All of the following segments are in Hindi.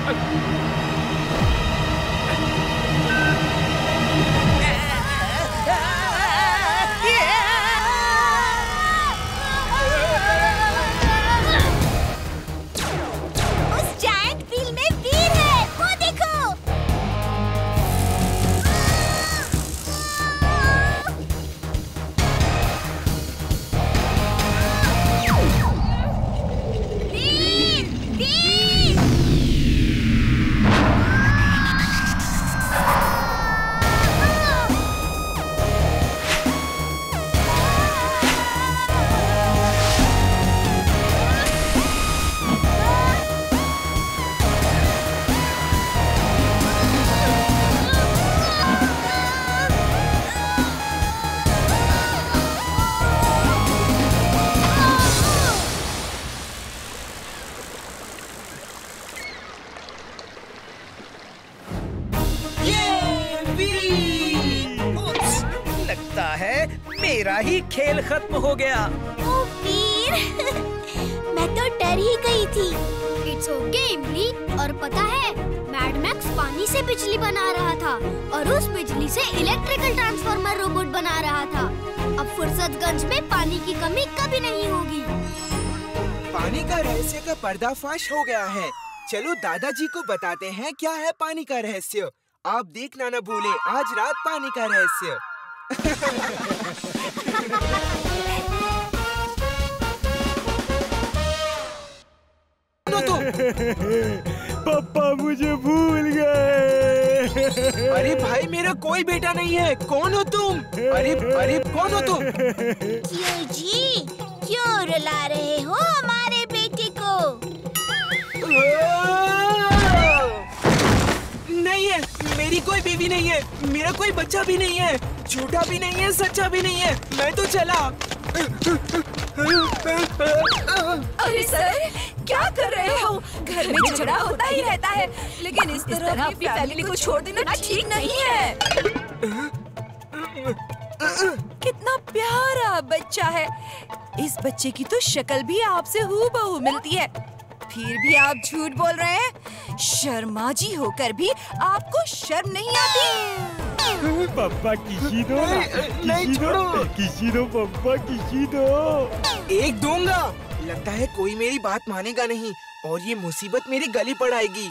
मेरा ही खेल खत्म हो गया। ओ वीर, मैं तो डर ही गई थी। इट्स ओके इमली। और पता है, मैड मैक्स पानी से बिजली बना रहा था और उस बिजली से इलेक्ट्रिकल ट्रांसफार्मर रोबोट बना रहा था। अब फुर्सतगंज में पानी की कमी कभी नहीं होगी। पानी का रहस्य का पर्दाफाश हो गया है। चलो दादाजी को बताते हैं क्या है पानी का रहस्य। आप देखना न भूलें आज रात पानी का रहस्य। पापा मुझे भूल गए। अरे भाई मेरा कोई बेटा नहीं है। कौन हो तुम? अरे कौन हो तुम? क्यों जी, क्यों रुला रहे हो हमारे बेटे को? नहीं है, मेरी कोई बीवी नहीं है, मेरा कोई बच्चा भी नहीं है, झूठा भी नहीं है, सच्चा भी नहीं है। मैं तो चला। अरे सर, क्या कर रहे हो? घर में झगड़ा होता ही रहता है, लेकिन इस तरह अपनी फैमिली को छोड़ देना ठीक नहीं है। कितना प्यारा बच्चा है। इस बच्चे की तो शक्ल भी आपसे हूबहू मिलती है, फिर भी आप झूठ बोल रहे हैं। शर्मा जी होकर भी आपको शर्म नहीं आती? पापा किसी दो, नहीं छोड़ो, किसी दो पापा, किसी दो। एक दूंगा। लगता है कोई मेरी बात मानेगा नहीं और ये मुसीबत मेरे गले पड़ आएगी।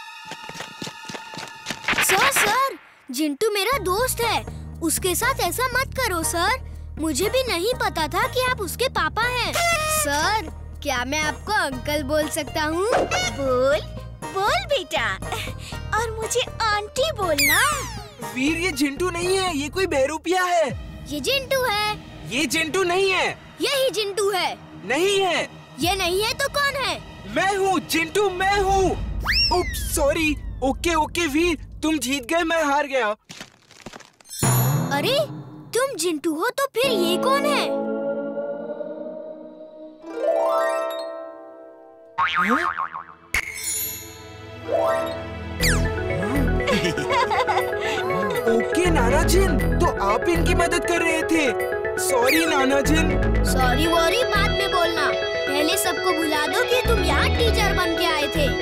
सर, जिंटू मेरा दोस्त है, उसके साथ ऐसा मत करो सर। मुझे भी नहीं पता था कि आप उसके पापा हैं। सर, क्या मैं आपको अंकल बोल सकता हूँ? बोल बेटा, और मुझे आंटी बोलना। वीर, ये जिंटू नहीं है, ये कोई बहरूपिया है। ये जिंटू है। ये जिंटू नहीं है। यही जिंटू है। नहीं है। ये नहीं है तो कौन है? मैं हूँ जिंटू, मैं हूँ। उप्स, सॉरी। ओके वीर, तुम जीत गए, मैं हार गया। अरे, तुम जिंटू हो तो फिर ये कौन है? ओके नाना जिन, तो आप इनकी मदद कर रहे थे। सॉरी नाना जिन। सॉरी वॉरी बाद में बोलना, पहले सबको भुला दो कि तुम यहाँ टीचर बन के आए थे।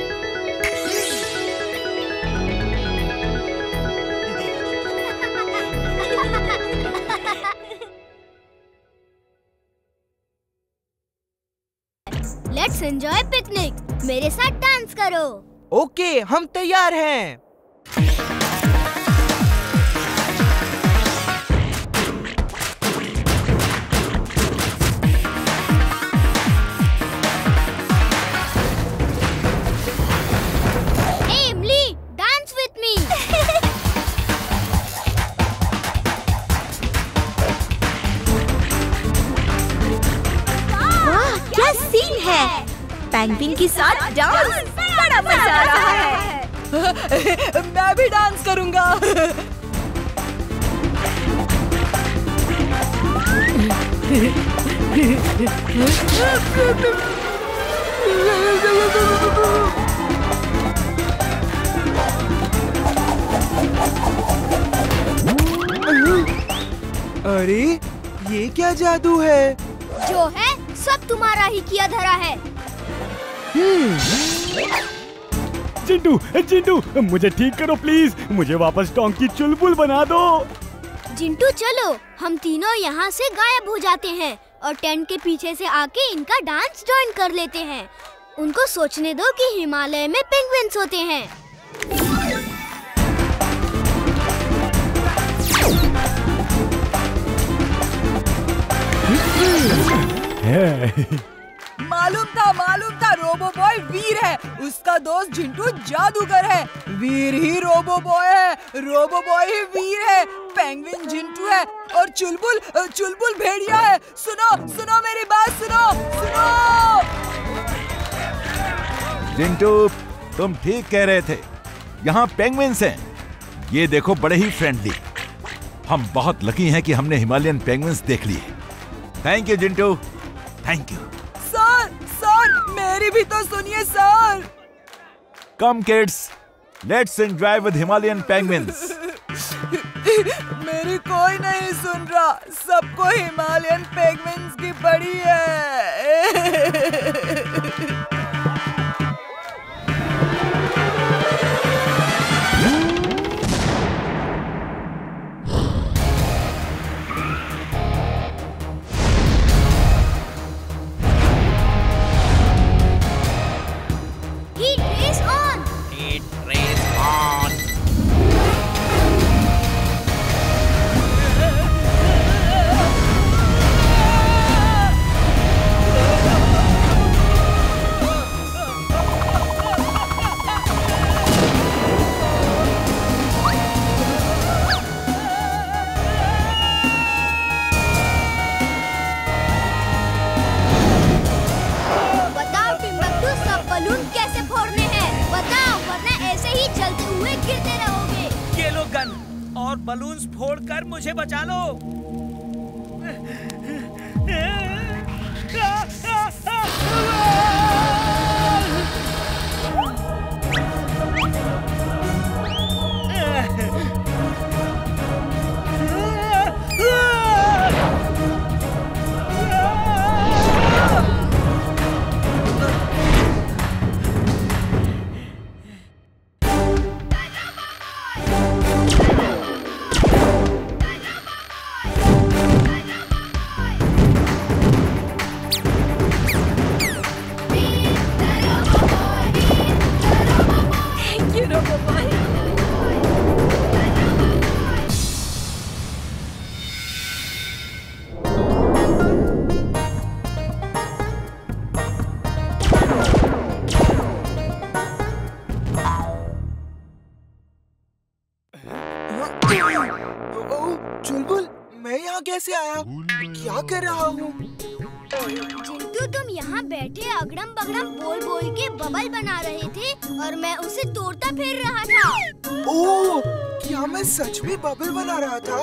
Let's enjoy picnic. मेरे साथ डांस करो। ओके, हम तैयार हैं। Hey Emily, dance with me. वाह, क्या सीन है! पेंगुइन के साथ डांस, बड़ा मजा आ रहा है। मैं भी डांस करूंगा। अरे, ये क्या जादू है? जो है सब तुम्हारा ही किया धरा है। चिंटू चिंटू मुझे ठीक करो प्लीज, मुझे वापस डोंकी चुलबुल बना दो। चिंटू चलो, हम तीनों यहाँ से गायब हो जाते हैं और टेंट के पीछे से आके इनका डांस ज्वाइन कर लेते हैं। उनको सोचने दो कि हिमालय में पेंगुइन्स होते हैं। मालूम था रोबो बॉय वीर है। उसका दोस्त झिंटू जादूगर है। वीर ही रोबो बॉय है, रोबो बॉय ही वीर है। पेंगुइन झिंटू है और चुलबुल भेड़िया है। सुनो मेरी बात सुनो। झिंटू तुम ठीक कह रहे थे, यहाँ पेंगुइन्स हैं। ये देखो बड़े ही फ्रेंडली। हम बहुत लकी हैं कि हमने हिमालयन पेंगुइन्स देख लिए। Thank you Jhintu, thank you. Sir मेरी भी तो सुनिए sir. Come kids, let's enjoy with Himalayan penguins. मेरी कोई नहीं सुन रहा, सबको हिमालयन पेंगुइन्स की पड़ी है। और बलून्स फोड़कर मुझे बचा लो। चुलबुल, मैं यहाँ कैसे आया? क्या कर रहा हूँ? चिंटू तुम यहाँ बैठे अगड़म बगड़म बोल के बबल बना रहे थे और मैं उसे तोड़ता फिर रहा था। ओह, क्या मैं सच में बबल बना रहा था?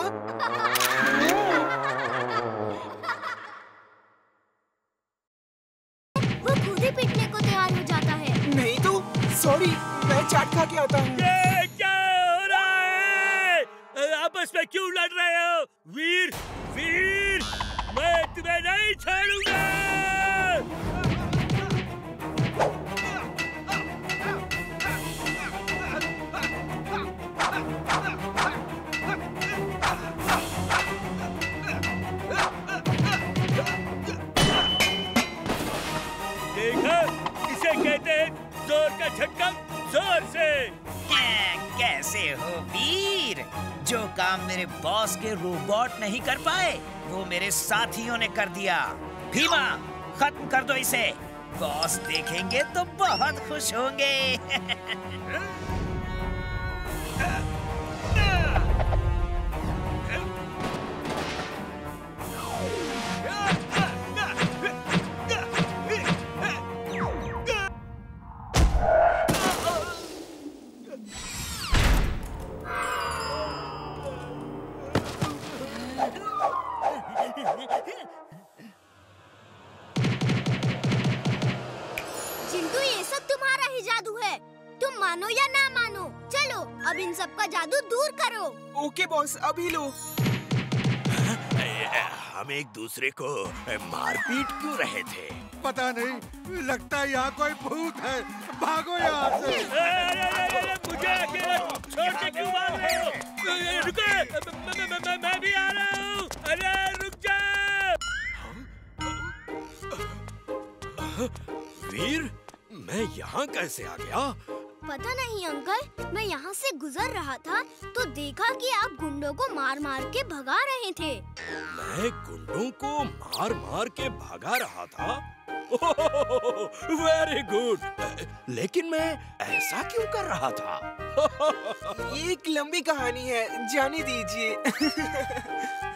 वो खुद ही पिटने को तैयार हो जाता है। नहीं तो सॉरी, मैं चाट खा के आता हूँ। ये क्या हो रहा है? आपस में क्यों लड़ रहे हो? वीर, मैं तुम्हें नहीं छोड़ूंगा। देखा, इसे कहते हैं जोर का झटका जोर से। कैसे हो वीर? जो काम मेरे बॉस के रोबोट नहीं कर पाए वो मेरे साथियों ने कर दिया। भीमा, खत्म कर दो इसे। बॉस देखेंगे तो बहुत खुश होंगे। चिंटू, ये सब तुम्हारा ही जादू है। तुम मानो या ना मानो, चलो अब इन सब का जादू दूर करो। ओके बॉस, अभी लो। हम एक दूसरे को मारपीट क्यों रहे थे? पता नहीं, लगता है यहाँ कोई भूत है। भागो यहाँ से। अरे रुको, मैं भी आ रहा हूँ। अरे रुक जा। वीर, मैं यहाँ कैसे आ गया? पता नहीं अंकल, मैं यहाँ से गुजर रहा था तो देखा कि आप गुंडों को मार मार के भगा रहे थे। मैं गुंडों को मार मार के भगा रहा था? Very good. लेकिन मैं ऐसा क्यों कर रहा था? ये एक लंबी कहानी है, जाने दीजिए।